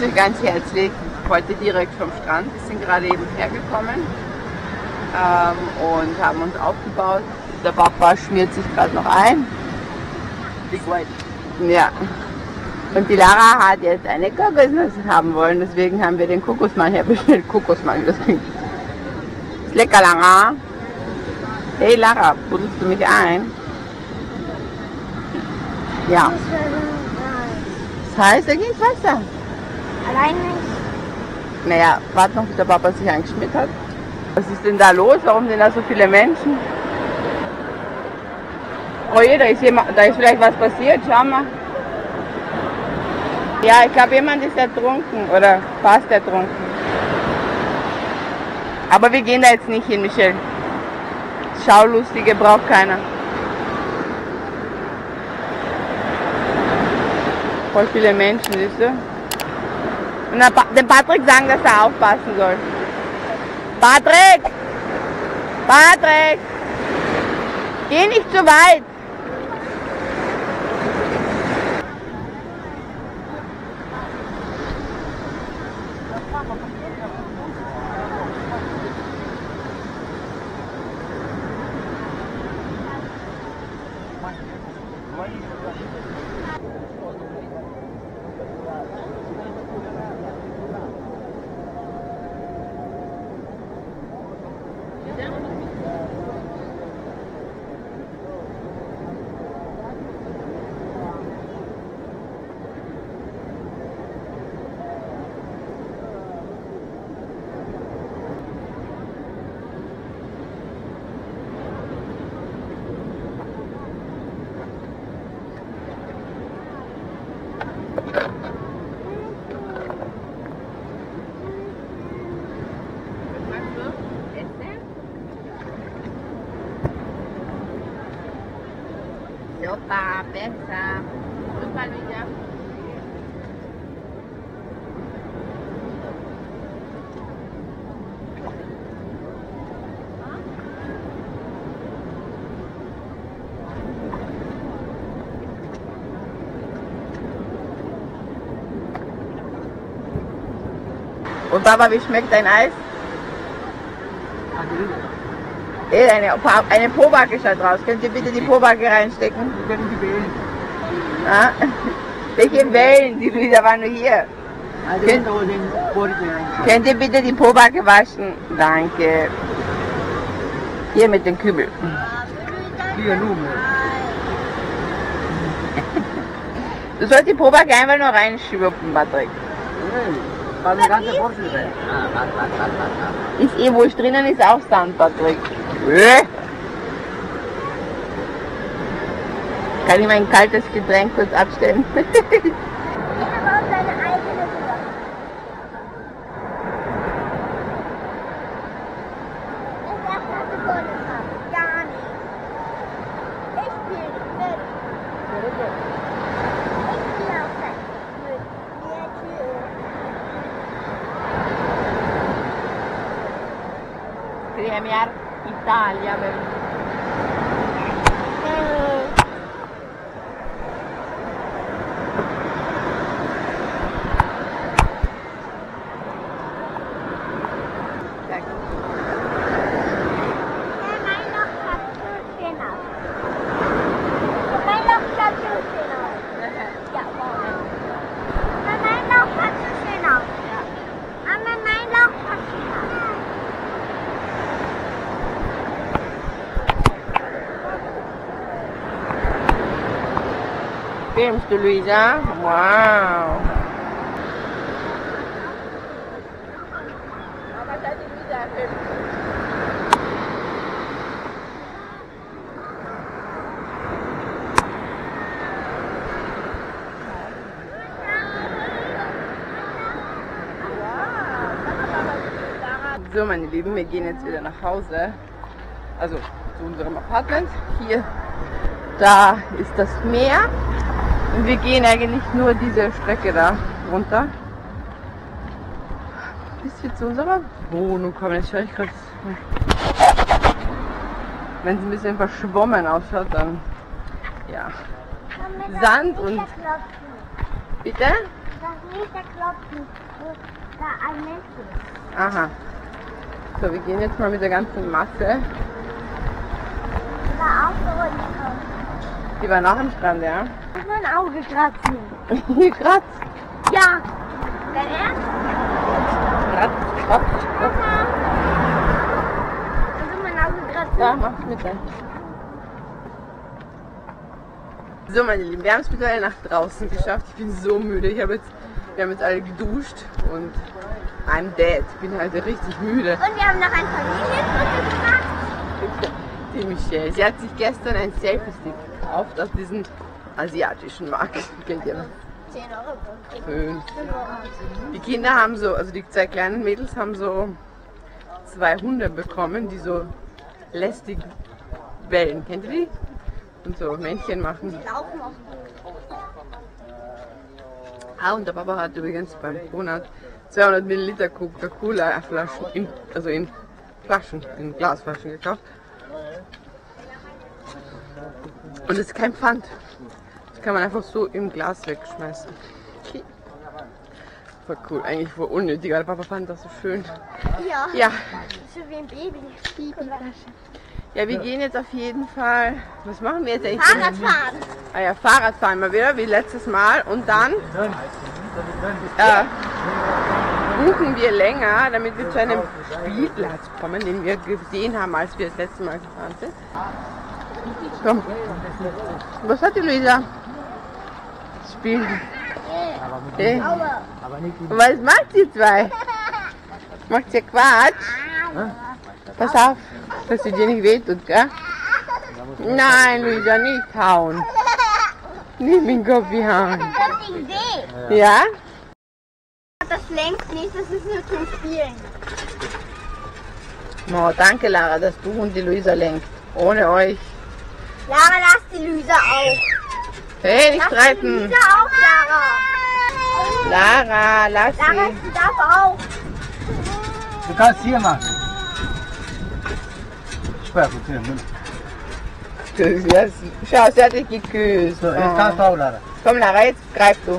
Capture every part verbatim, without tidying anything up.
euch ganz herzlich. Heute direkt vom Strand. Wir sind gerade eben hergekommen ähm, und haben uns aufgebaut. Der Papa schmiert sich gerade noch ein. Ja. Und die Lara hat jetzt eine Kokosnuss haben wollen, deswegen haben wir den Kokosmann herbestellt. Kokosmann, das klingt. Ist lecker, Lara. Hey Lara, buddelst du mich ein? Ja. Das heißt, er geht ins Wasser. Allein nicht. Naja, warte noch, bis der Papa sich eingeschmiert hat. Was ist denn da los? Warum sind da so viele Menschen? Oh je, da ist, jemand, da ist vielleicht was passiert, schau mal. Ja, ich glaube, jemand ist ertrunken oder fast ertrunken. Aber wir gehen da jetzt nicht hin, Michelle. Schaulustige braucht keiner. Voll viele Menschen, siehst du? Und dann dem Patrick sagen, dass er aufpassen soll. Patrick! Patrick! Geh nicht zu weit! Super, besser. Super, Lydia. Und Papa, wie schmeckt dein Eis? Ey, eine, eine Pobacke schaut raus. Könnt ihr bitte die Pobacke reinstecken? Wir können die wählen. Ah? Welche Wellen? Die Luisa war nur hier. Also Könnt, den könnt ihr bitte die Pobacke waschen? Danke. Hier mit dem Kübel. Hier, nur. Du sollst die Pobacke einfach nur reinschwuppen, Patrick. War die ganze Porsche rein. Ist eh wurscht, drinnen ist auch Sand, Patrick. Äh? Kann ich mein kaltes Getränk kurz abstellen? Premier Italia. Filmst du, Luisa? Wow! So, meine Lieben, wir gehen jetzt wieder nach Hause. Also zu unserem Apartment. Hier, da ist das Meer. Und wir gehen eigentlich nur diese Strecke da runter. Bis wir zu unserer Wohnung kommen. Jetzt schaue ich gerade. Wenn es ein bisschen verschwommen ausschaut, dann ja. Sand und. Bitte? Das nicht der Klopfen, wo da ein Mensch ist. Aha. So, wir gehen jetzt mal mit der ganzen Masse. Da auch so runter. Die waren auch am Strand, ja? Ich muss mein Auge kratzen. Hier kratzt. Ja. Dein Ernst? Kratzt, kratzt, kratzt. Ich muss mein Auge kratzen. Ja, mach's mit dann. So, meine Lieben, wir haben es mittlerweile nach draußen geschafft. Ich bin so müde. Ich habe jetzt, wir haben jetzt alle geduscht und I'm dead. Ich bin halt richtig müde. Und wir haben noch ein Familienfoto gemacht. Die Michelle. Sie hat sich gestern ein Selfie-Stick gekauft aus diesem asiatischen Markt. Kennt ihr noch? zehn Euro. Fünf. Die Kinder haben so, also die zwei kleinen Mädels haben so zwei Hunde bekommen, die so lästig bellen. Kennt ihr die? Und so Männchen machen. Die laufen auch. Ah, und der Papa hat übrigens beim Monat zweihundert Milliliter Coca-Cola Flaschen, in, also in Flaschen, in Glasflaschen gekauft. Und das ist kein Pfand. Das kann man einfach so im Glas wegschmeißen. Okay. Voll cool, eigentlich voll unnötig, aber der Papa fand das so schön. Ja. Ja. So wie ein Baby. Babyflasche. Ja, wir gehen jetzt auf jeden Fall. Was machen wir jetzt eigentlich? Fahrradfahren. Ah ja, Fahrradfahren mal wieder, wie letztes Mal. Und dann äh, buchen wir länger, damit wir zu einem Spielplatz kommen, den wir gesehen haben, als wir das letzte Mal gefahren sind. Komm. Was hat die Luisa? Spielen. Hey. Und was macht ihr zwei? Macht ihr Quatsch? Pass auf, dass sie dir nicht wehtut, gell? Nein, Luisa, nicht hauen. Nicht mit dem Kopf hauen. Das ist die Idee. Ja? Das lenkt nicht, das ist nur zum Spielen. Oh, danke, Lara, dass du und die Luisa lenkt. Ohne euch. Lara, lass die Luisa auch. Hey, nicht Lass die streiten. Luisa auch, Lara. Lara, lass Lara, sie. sie darf auch. Du kannst hier machen. Sperr gut, hier, Mund. Ja, schau, sie hat dich geküsst. So, jetzt Oh. kannst du auch, Lara. Komm, Lara, jetzt greif du.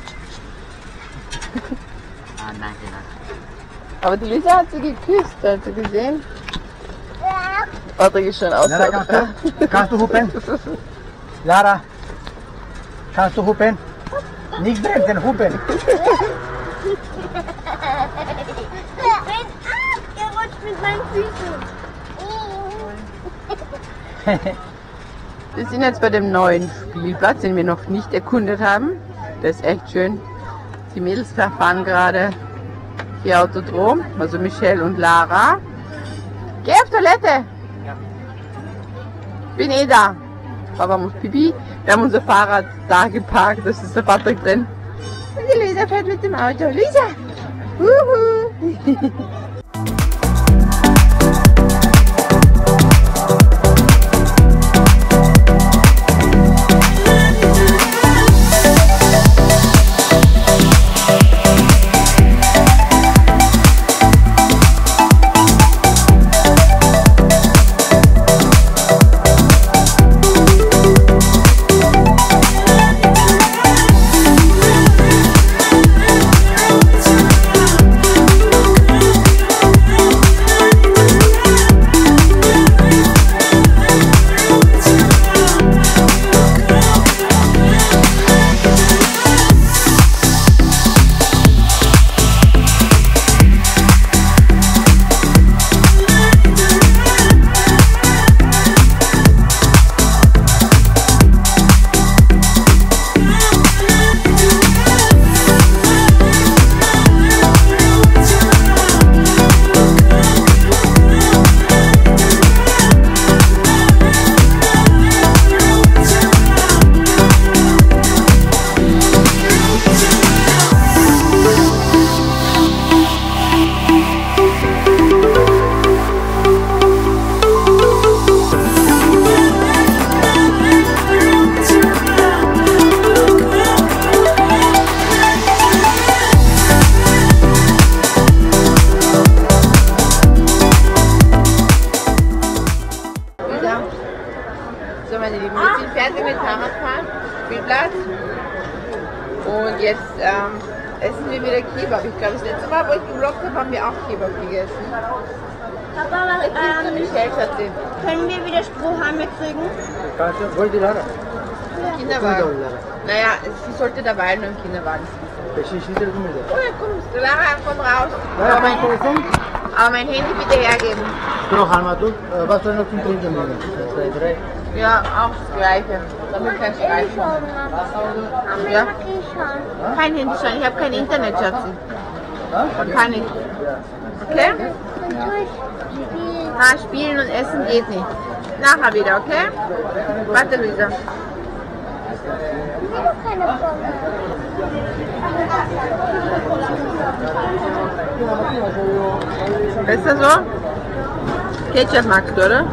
Ah, danke, danke. Aber die Luisa hat sie geküsst, hast du gesehen? Patrick ist schon Lara, außer. kannst du, kannst du hupen? Lara, kannst du hupen? Nicht bremsen, hupen. Ihr rutscht mit meinen Füßen. Wir sind jetzt bei dem neuen Spielplatz, den wir noch nicht erkundet haben. Der ist echt schön. Die Mädels fahren gerade hier Autodrom, also Michelle und Lara. Geh auf Toilette! Bin eh da. Papa muss pipi. Wir haben unser Fahrrad da geparkt, das ist der Patrick drin. Und die Luisa fährt mit dem Auto. Luisa! Uhu. So, meine Lieben, wir sind fertig mit Fahrradfahren, Spielplatz. Und jetzt ähm, essen wir wieder Kebab. Ich glaube, das letzte Mal, wo ich gevloggt habe, haben wir auch Kebab gegessen. Papa, was, Jetzt ist ähm, Michelle, Schatzi. können wir wieder Strohhalme kriegen? Kannst du, wollt ihr Lara? Kinderwagen. Naja, sie sollte dabei nur im Kinderwagen sitzen. Beşi işini de bilmiyorum. Oh, ja, komm, Lara, komm raus. Lara, Aber ben mein, telefon. aber mein Handy bitte hergeben. Dur halma dur. Was soll noch zum Trinken nehmen? Zwei, drei. Ja, auch das Gleiche. Damit kein Streit. Ich schon, Mama. Ja. Mama, ich schon. Kein Handy schon, ich habe kein Internet, Schatzi. Ha? Und kann ich. Okay? Durch Spielen. Ah, spielen und essen geht nicht. Nachher wieder, okay? Warte, Luisa. Ich will doch keine Pommes. Besser so? Ketchup magst du, oder?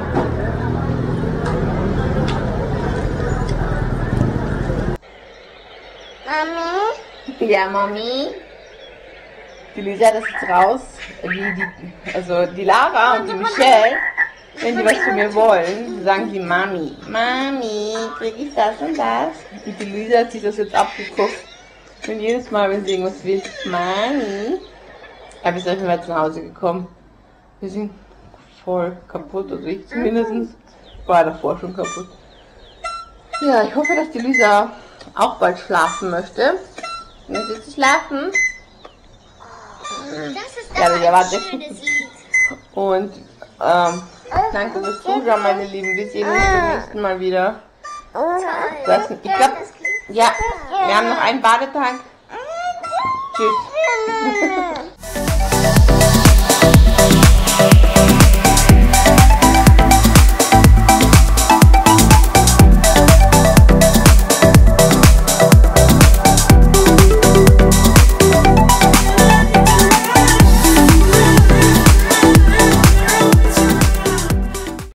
Mami? Ja, Mami. Die Luisa, das ist raus. Die, die, also die Lara und die Michelle, wenn die was von mir wollen, sagen die Mami. Mami, krieg ich das und das? Und die Luisa hat sich das jetzt abgeguckt. Und jedes Mal, wenn sie irgendwas will, Mami. Aber wir sind einfach mal zu Hause gekommen. Wir sind voll kaputt, also ich zumindest war davor schon kaputt. Ja, ich hoffe, dass die Luisa auch bald schlafen möchte. Möchte sie schlafen? Das ist Ja, doch ja, ein warte. schönes Lied. Und ähm, danke fürs Zuschauen, meine Lieben. Wir sehen uns beim nächsten Mal wieder. Das, ich glaube, ja, wir haben noch einen Badetag. Tschüss.